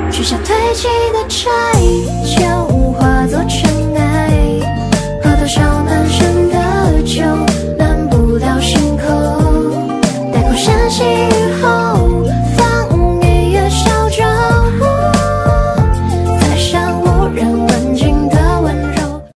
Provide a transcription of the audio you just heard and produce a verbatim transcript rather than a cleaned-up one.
取消堆积的债，就化作尘